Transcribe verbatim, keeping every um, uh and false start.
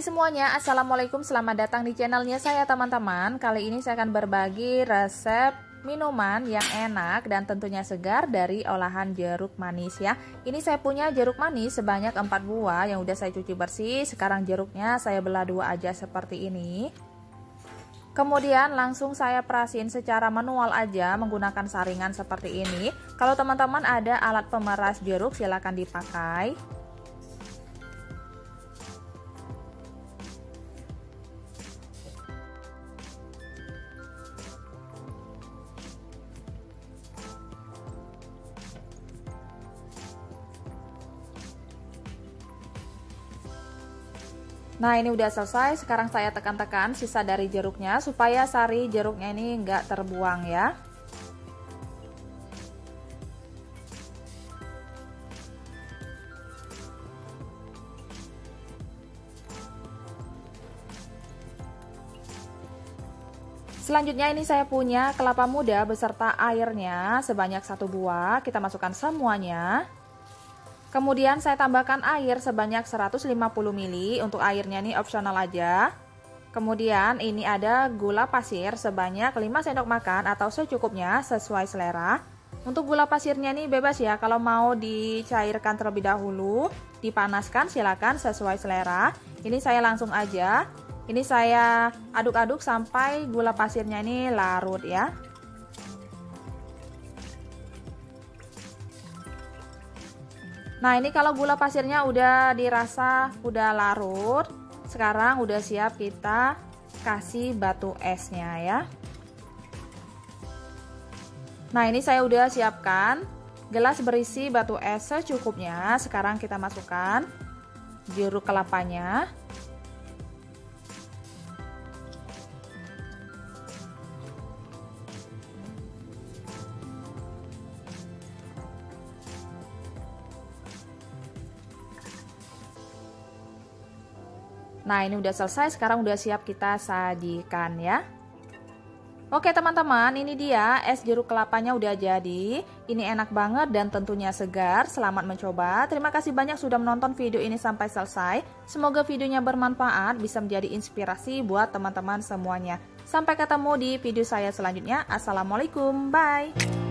semuanya, assalamualaikum, selamat datang di channelnya saya teman-teman. Kali ini saya akan berbagi resep minuman yang enak dan tentunya segar dari olahan jeruk manis ya. Ini saya punya jeruk manis sebanyak empat buah yang udah saya cuci bersih. Sekarang jeruknya saya belah dua aja seperti ini. Kemudian langsung saya perasin secara manual aja menggunakan saringan seperti ini. Kalau teman-teman ada alat pemeras jeruk silahkan dipakai. Nah, ini udah selesai. Sekarang saya tekan-tekan sisa dari jeruknya supaya sari jeruknya ini nggak terbuang ya. Selanjutnya ini saya punya kelapa muda beserta airnya sebanyak satu buah. Kita masukkan semuanya. Kemudian saya tambahkan air sebanyak seratus lima puluh mililiter, untuk airnya ini opsional aja. Kemudian ini ada gula pasir sebanyak lima sendok makan atau secukupnya sesuai selera. Untuk gula pasirnya ini bebas ya, kalau mau dicairkan terlebih dahulu, dipanaskan silakan sesuai selera. Ini saya langsung aja. Ini saya aduk-aduk sampai gula pasirnya ini larut ya. Nah, ini kalau gula pasirnya udah dirasa udah larut, sekarang udah siap kita kasih batu esnya ya. Nah, ini saya udah siapkan gelas berisi batu es secukupnya. Sekarang kita masukkan jeruk kelapanya. Nah, ini udah selesai, sekarang udah siap kita sajikan ya. Oke teman-teman, ini dia es jeruk kelapanya udah jadi. Ini enak banget dan tentunya segar. Selamat mencoba. Terima kasih banyak sudah menonton video ini sampai selesai. Semoga videonya bermanfaat, bisa menjadi inspirasi buat teman-teman semuanya. Sampai ketemu di video saya selanjutnya. Assalamualaikum, bye.